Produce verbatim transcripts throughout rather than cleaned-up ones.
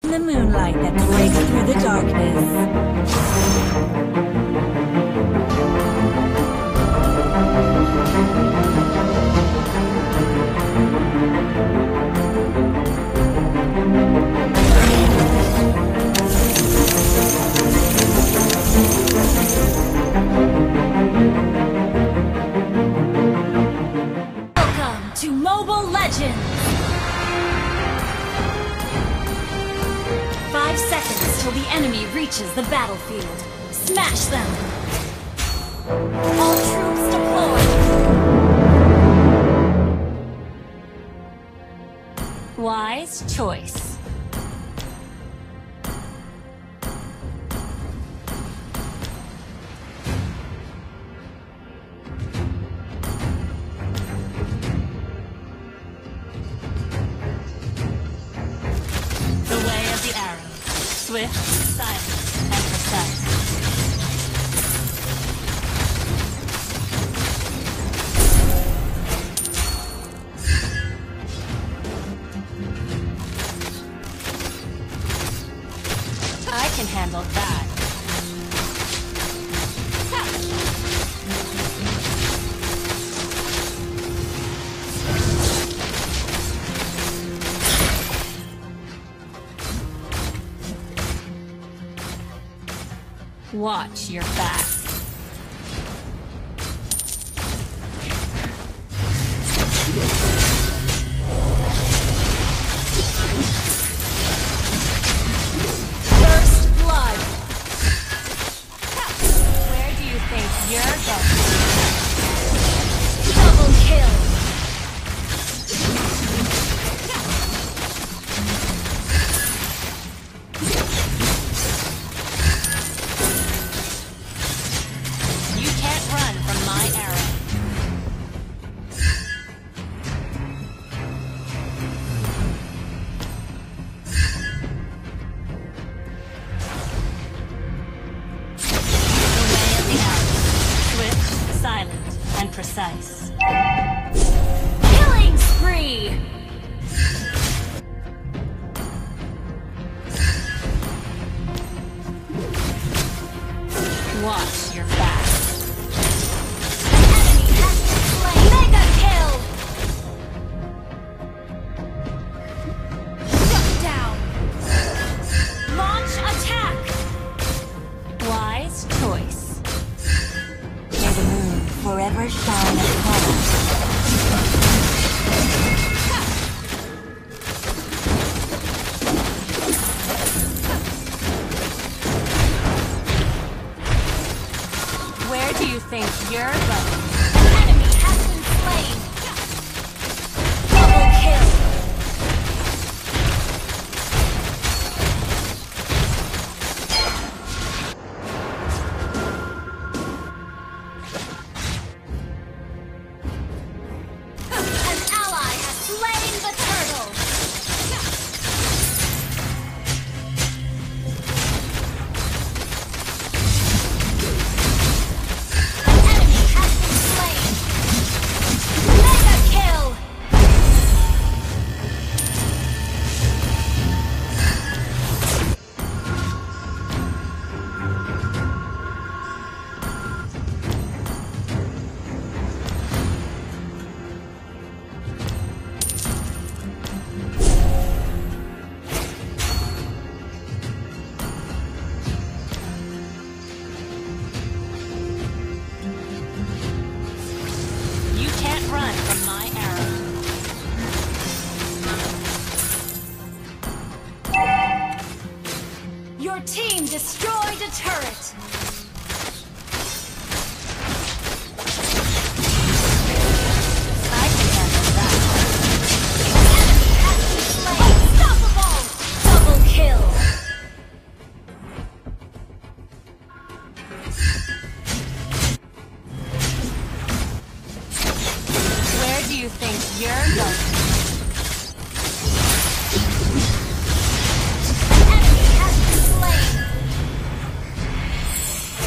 in the moonlight that breaks through the darkness. Welcome to Mobile Legends! Five seconds till the enemy reaches the battlefield. Smash them! All troops deployed! Wise choice. Swift, silent, and precise. I can handle that. Watch your back. First blood. Where do you think you're going? Double kill. Precise. Killing spree! Watch your back. An enemy has been slain. Mega kill! Shut down! Launch attack! Wise choice. May the moon forever shine upon us. Where do you think you're going? An enemy has been slain! Double kill! Run from my arrow. Your team destroyed a turret. I can handle that. The enemy has been slain. Unstoppable! Double kill. Do you think you're going? An enemy has been slain.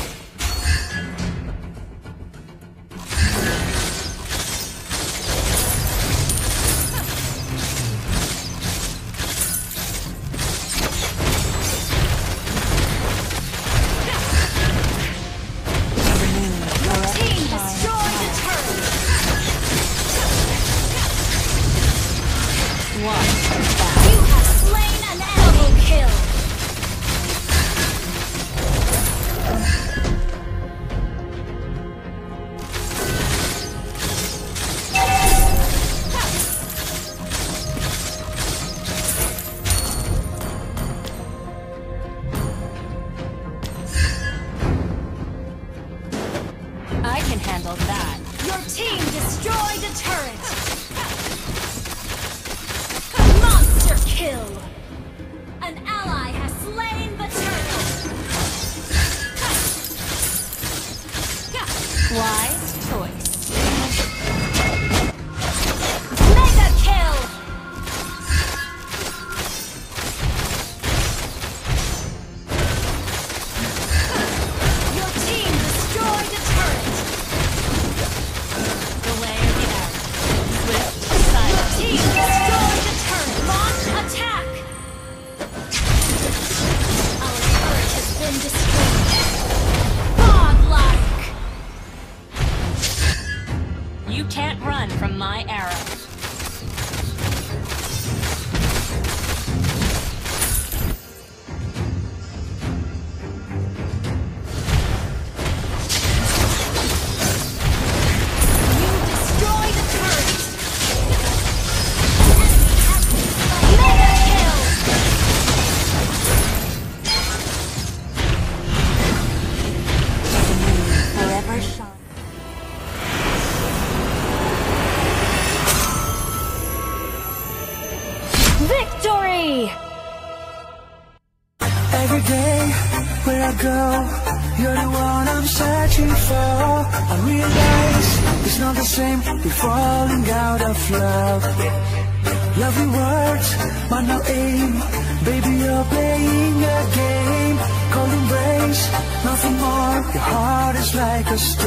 Wise choice. Mega kill! Your team destroyed a turret. Delay the arrow. Swift silence. Your team destroyed a turret. Launch attack. Our turret has been destroyed. Godlike. You can't run from my arrows. You destroyed a turret. Mega kill. Forever shine. Victory! Every day where I go, you're the one I'm searching for. I realize it's not the same, we're falling out of love. Lovely words, but no aim. Baby, you're playing a game. Cold embrace, nothing more. Your heart is like a stone.